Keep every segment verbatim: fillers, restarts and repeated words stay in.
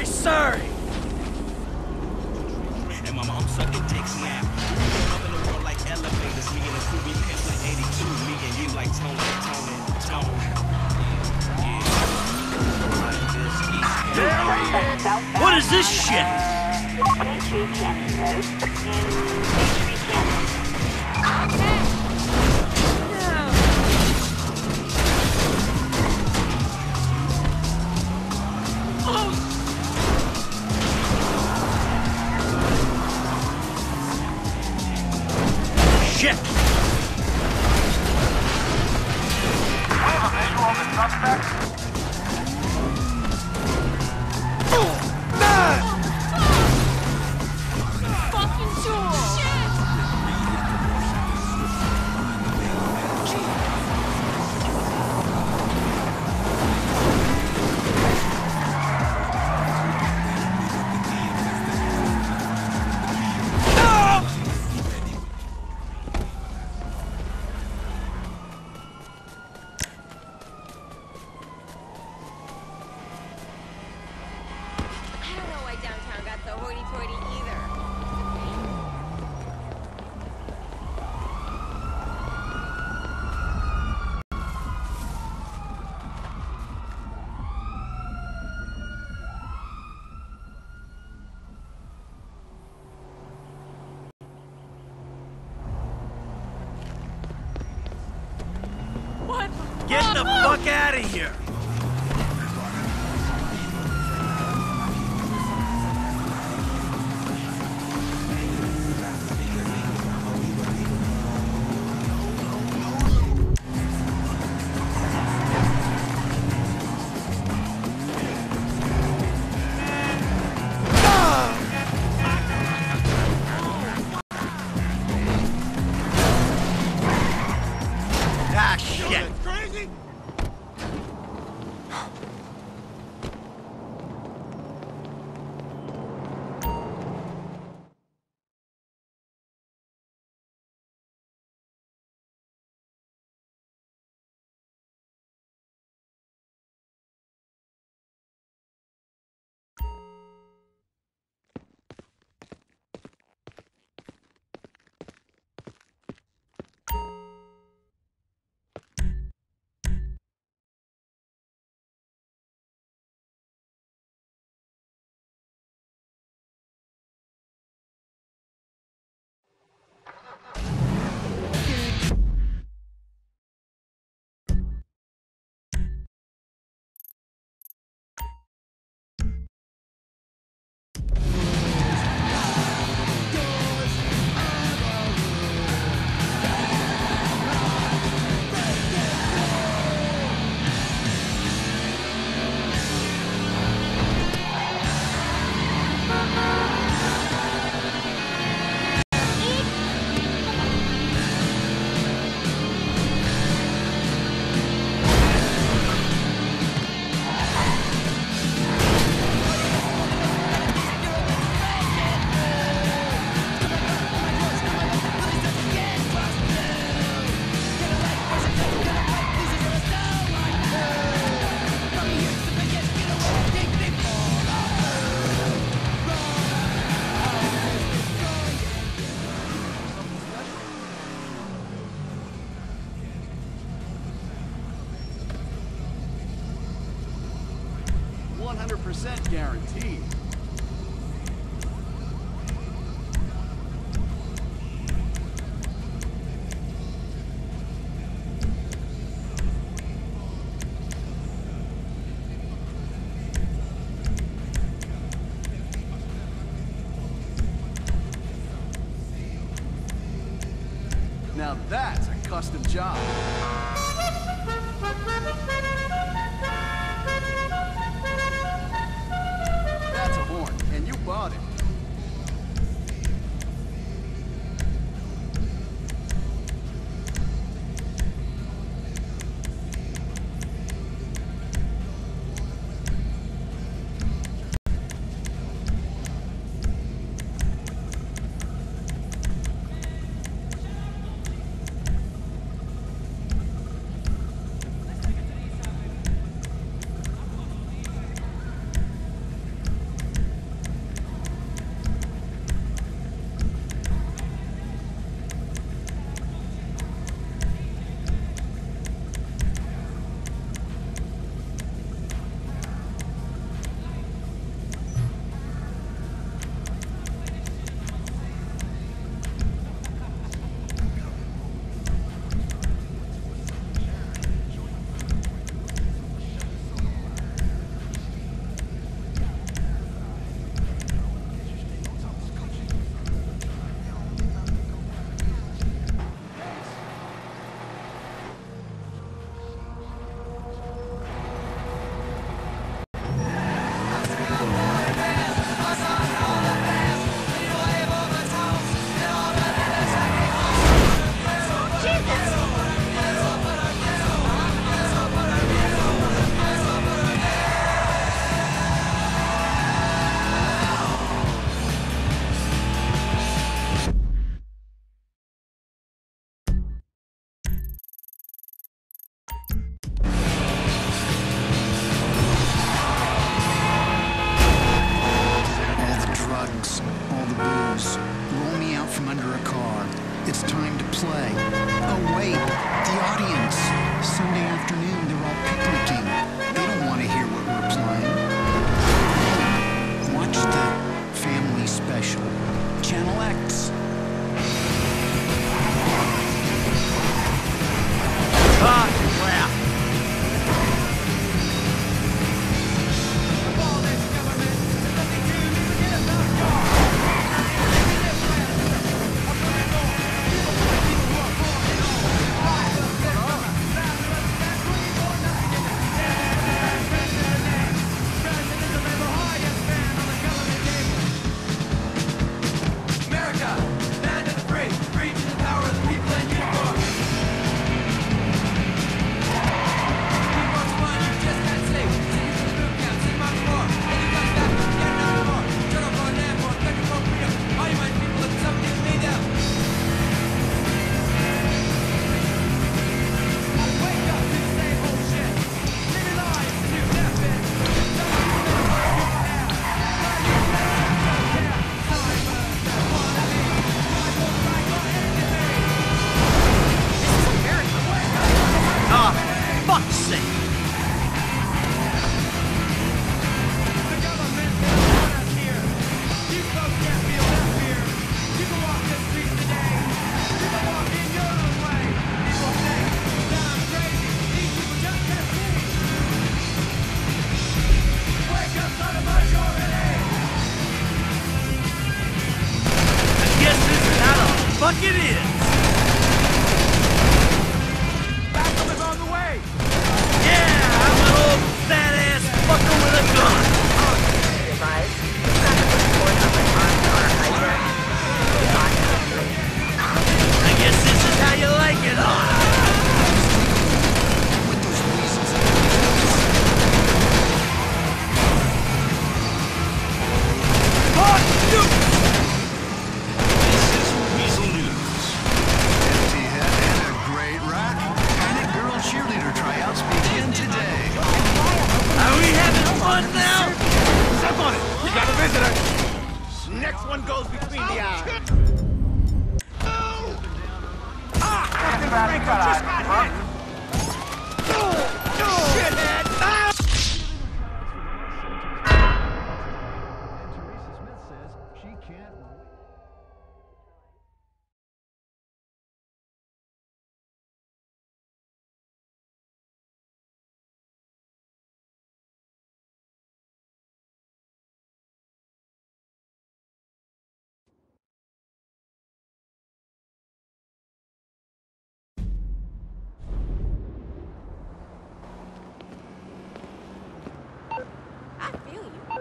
sorry. And mama, I'm sucking dicks now. Up in the world like elevators. Me and the crew, we pissed with eighty-two. Me and you like tone, tone, and tone. Yeah. What is this shit? Shit! We have a visual on the suspect. Fucking tool! Shit! Get the fuck out of here! Ah, shit! Crazy? one hundred percent guaranteed. Now that's a custom job. That's a horn, and you bought it. fuck it is! Backup is on the way! Yeah, I'm an old fat-ass fucker with a gun! Be advised, traffic reports on my arms are hijacked. I guess this is how you like it, huh? Next one goes between the eyes. Ah! Captain Franco just got hit! Shithead! Ah! And Teresa Smith says she can't I feel you.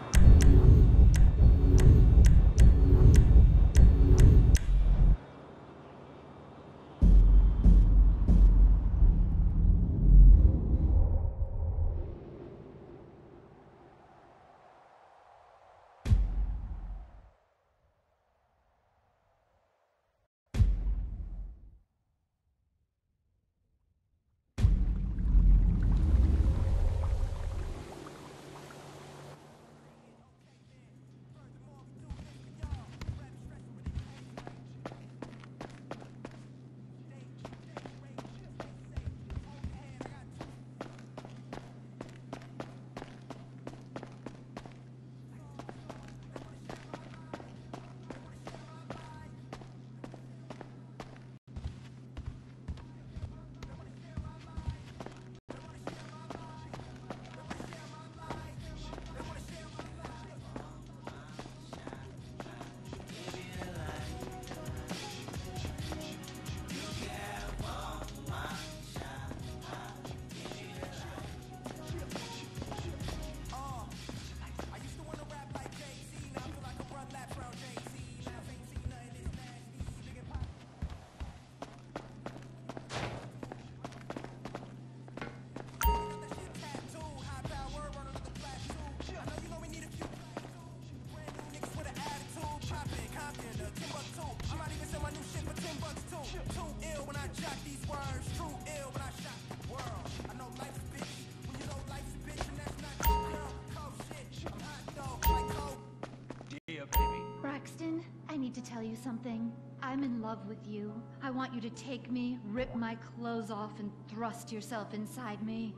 Braxton, I need to tell you something. I'm in love with you. I want you to take me, rip my clothes off, and thrust yourself inside me.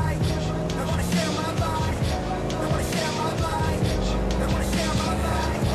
They wanna share my life.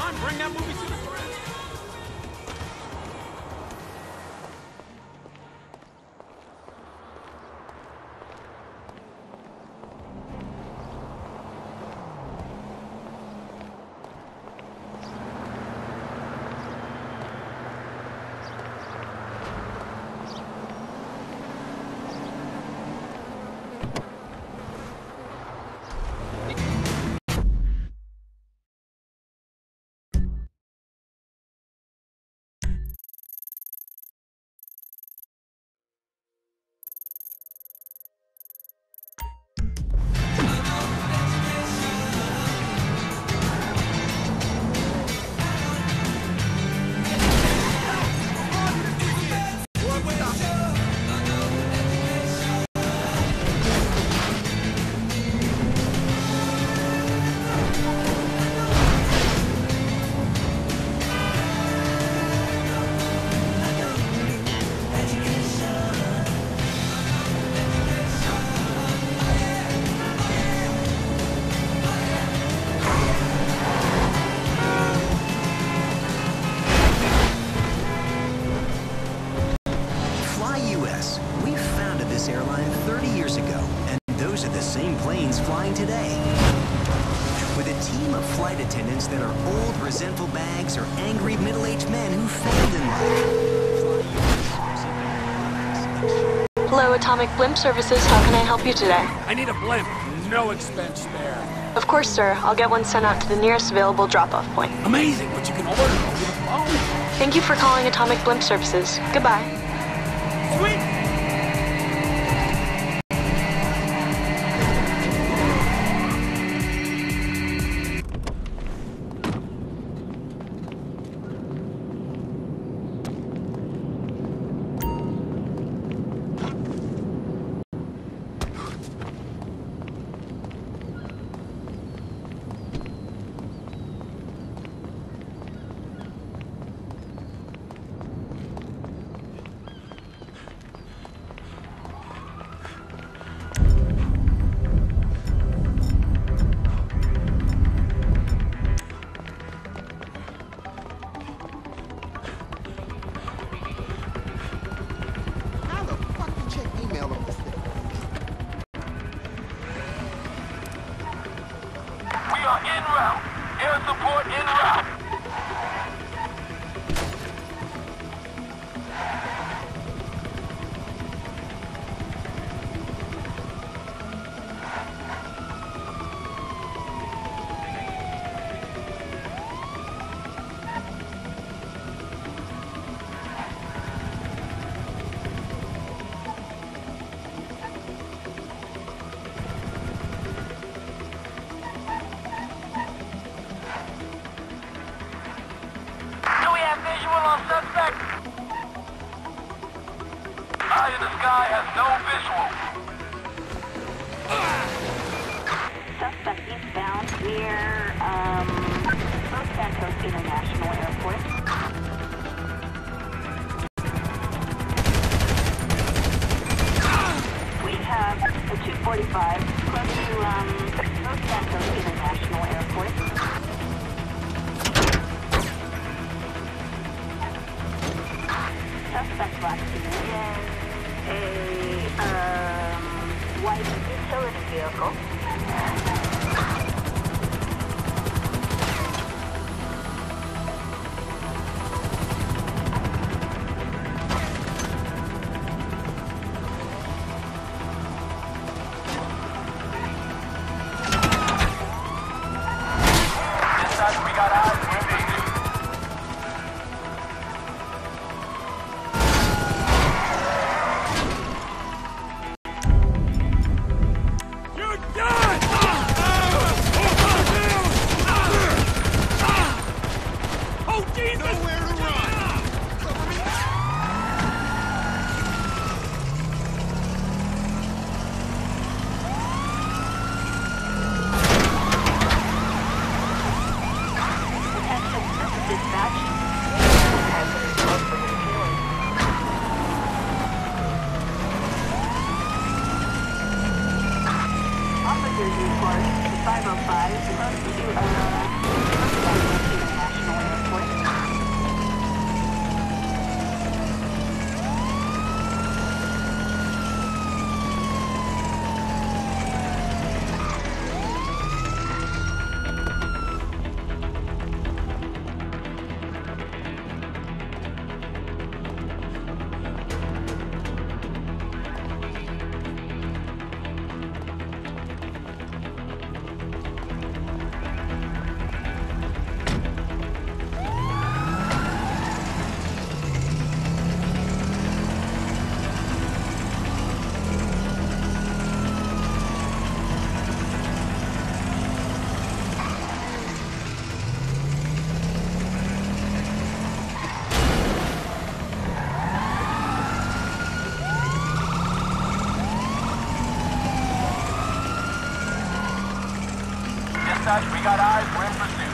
on, bring that movie to the crib. Airline thirty years ago, and those are the same planes flying today. With a team of flight attendants that are old, resentful bags or angry middle-aged men who failed in life. Hello, Atomic Blimp Services. How can I help you today? I need a blimp. No expense there. Of course, sir. I'll get one sent out to the nearest available drop-off point. Amazing, but you can order it over the phone. Thank you for calling Atomic Blimp Services. Goodbye. Sweet! Eye in the sky has no visual. Suspect eastbound near um, Los Santos International Airport. We have a two forty-five close to um, Los Santos International Airport. Suspect last seen in a um, white utility vehicle. Dispatch, we got eyes. We're beat. five oh five, close to, uh, International Dispatch, we got eyes. We're in pursuit.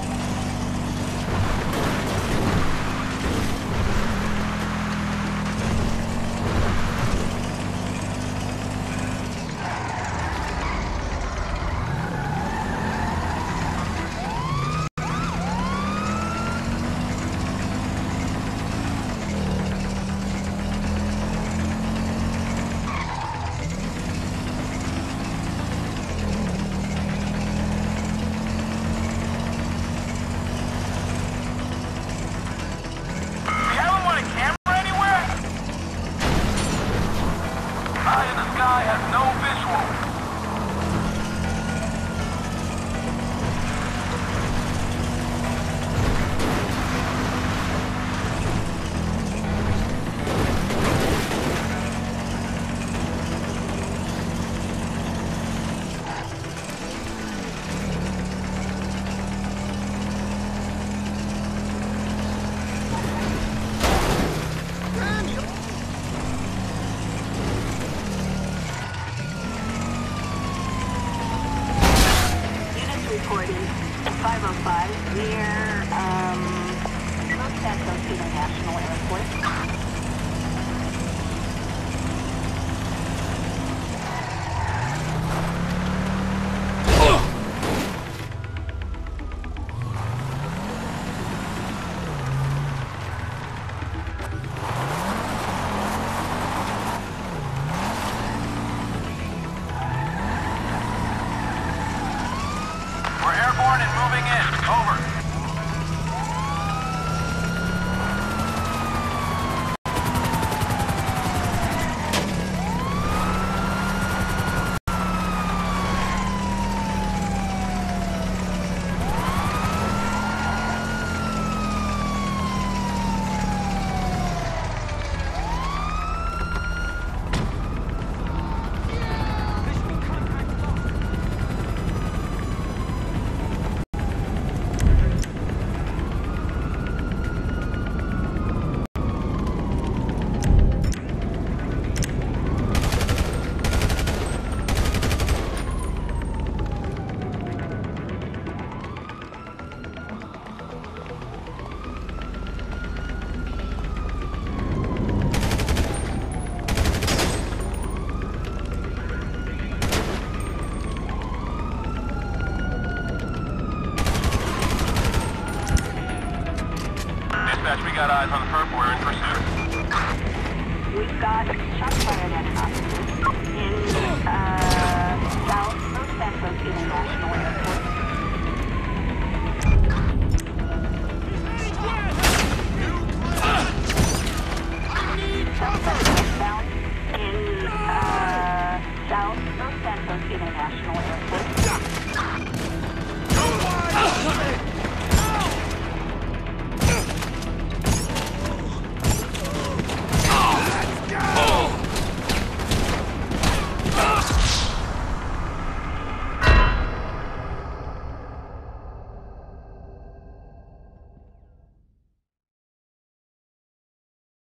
five oh five near, um, Los Santos International Airport. We're airborne and moving in. Over. We got eyes on the